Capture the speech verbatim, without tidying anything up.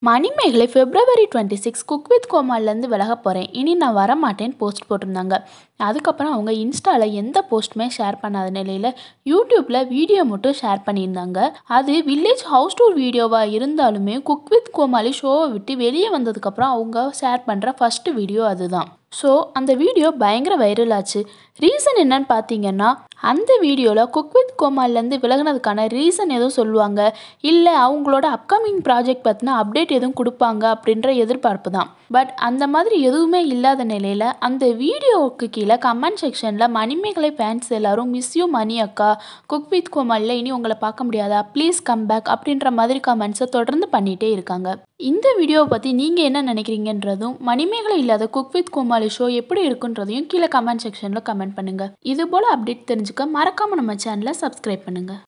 Manimekalai February twenty six cook with கோமாளிலேருந்து விலக போகிறேன், இனி நான் வரமாட்டேன்னு போஸ்ட் போட்டிருந்தாங்க. அதுக்கப்புறம் அவங்க இன்ஸ்டாவில் எந்த போஸ்ட்டுமே ஷேர் பண்ணாத நிலையில் யூடியூப்பில் வீடியோ மட்டும் ஷேர் பண்ணியிருந்தாங்க. அது வில்லேஜ் ஹவுஸ் டூர் வீடியோவாக இருந்தாலுமே குக் வித் கோமாளி ஷோவை விட்டு வெளியே வந்ததுக்கப்புறம் அவங்க ஷேர் பண்ணுற ஃபஸ்ட்டு வீடியோ அதுதான். ஸோ அந்த வீடியோ பயங்கர வைரல் ஆச்சு. ரீசன் என்னன்னு பார்த்தீங்கன்னா, அந்த வீடியோவில் குக் வித் கோமாளிலேருந்து விலகினதுக்கான ரீசன் எதுவும் சொல்லுவாங்க, இல்லை அவங்களோட அப்கமிங் ப்ராஜெக்ட் பற்றின அப்டேட் எதுவும் கொடுப்பாங்க அப்படின்ற எதிர்பார்ப்பு தான். பட் அந்த மாதிரி எதுவுமே இல்லாத நிலையில் அந்த வீடியோவுக்கு கீழே கமெண்ட் செக்ஷனில் மணிமேகலை ஃபேன்ஸ் எல்லாரும் மிஸ் யூ மணி அக்கா, குக் வித் கோமாளியில் இனி உங்களை பார்க்க முடியாதா, ப்ளீஸ் கம் பேக் அப்படின்ற மாதிரி கமெண்ட்ஸை தொடர்ந்து பண்ணிகிட்டே இருக்காங்க. இந்த வீடியோவை பற்றி நீங்கள் என்ன நினைக்கிறீங்கன்றதும், மணிமேகலை இல்லாத குக் வித் கோமாளி ஷோ எப்படி இருக்குன்றதையும் கீழே கமெண்ட் செக்ஷனில் கமெண்ட் பண்ணுங்கள். இது போல் அப்டேட் தெரிஞ்சுக்க மறக்காமல் நம்ம சேனலை சப்ஸ்கிரைப் பண்ணுங்கள்.